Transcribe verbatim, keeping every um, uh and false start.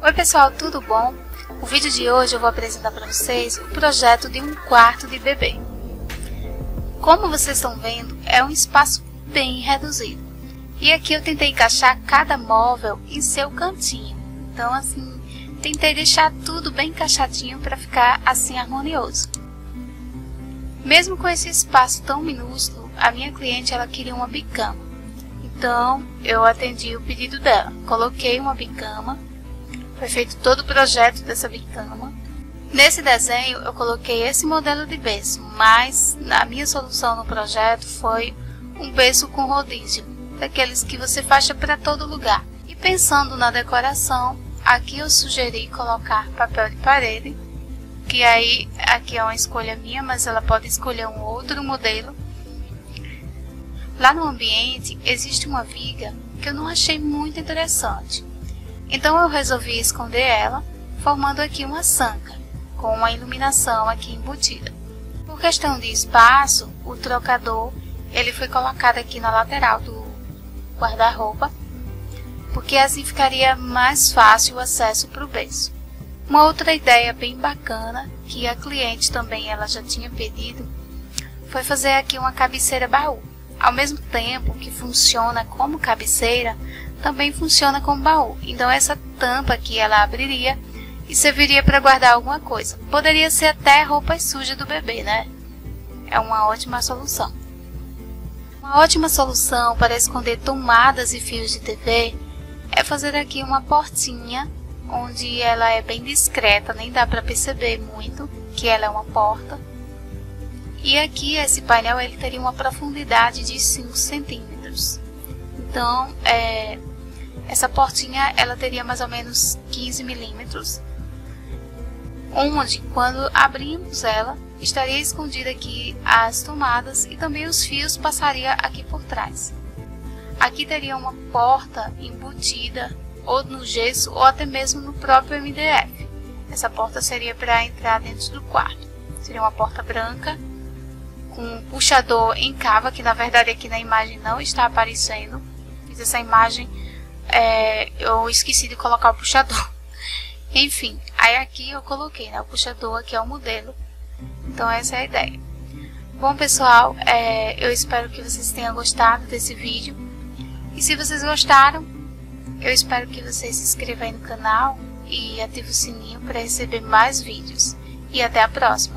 Oi pessoal, tudo bom? No vídeo de hoje eu vou apresentar para vocês o projeto de um quarto de bebê. Como vocês estão vendo, é um espaço bem reduzido. E aqui eu tentei encaixar cada móvel em seu cantinho. Então assim, tentei deixar tudo bem encaixadinho para ficar assim harmonioso. Mesmo com esse espaço tão minúsculo, a minha cliente ela queria uma bicama. Então eu atendi o pedido dela. Coloquei uma bicama. Foi feito todo o projeto dessa bicama. Nesse desenho eu coloquei esse modelo de berço, mas a minha solução no projeto foi um berço com rodízio, daqueles que você faixa para todo lugar. E pensando na decoração, aqui eu sugeri colocar papel de parede, que aí aqui é uma escolha minha, mas ela pode escolher um outro modelo. Lá no ambiente existe uma viga que eu não achei muito interessante. Então eu resolvi esconder ela, formando aqui uma sanca, com uma iluminação aqui embutida. Por questão de espaço, o trocador ele foi colocado aqui na lateral do guarda-roupa, porque assim ficaria mais fácil o acesso para o berço. Uma outra ideia bem bacana, que a cliente também ela já tinha pedido, foi fazer aqui uma cabeceira baú. Ao mesmo tempo que funciona como cabeceira, também funciona como baú. Então essa tampa aqui ela abriria e serviria para guardar alguma coisa. Poderia ser até roupas sujas do bebê, né? É uma ótima solução. Uma ótima solução para esconder tomadas e fios de T V é fazer aqui uma portinha, onde ela é bem discreta, nem dá para perceber muito que ela é uma porta. E aqui esse painel ele teria uma profundidade de cinco centímetros. Então, é, essa portinha ela teria mais ou menos quinze milímetros, onde quando abrimos ela, estaria escondida aqui as tomadas e também os fios passaria aqui por trás. Aqui teria uma porta embutida ou no gesso ou até mesmo no próprio M D F. Essa porta seria para entrar dentro do quarto. Seria uma porta branca com um puxador em cava, que na verdade aqui na imagem não está aparecendo. Fiz essa imagem, é, eu esqueci de colocar o puxador. Enfim, aí aqui eu coloquei, né, o puxador, que é o modelo. Então essa é a ideia. Bom pessoal, é, eu espero que vocês tenham gostado desse vídeo. E se vocês gostaram, eu espero que vocês se inscrevam aí no canal e ativem o sininho para receber mais vídeos. E até a próxima!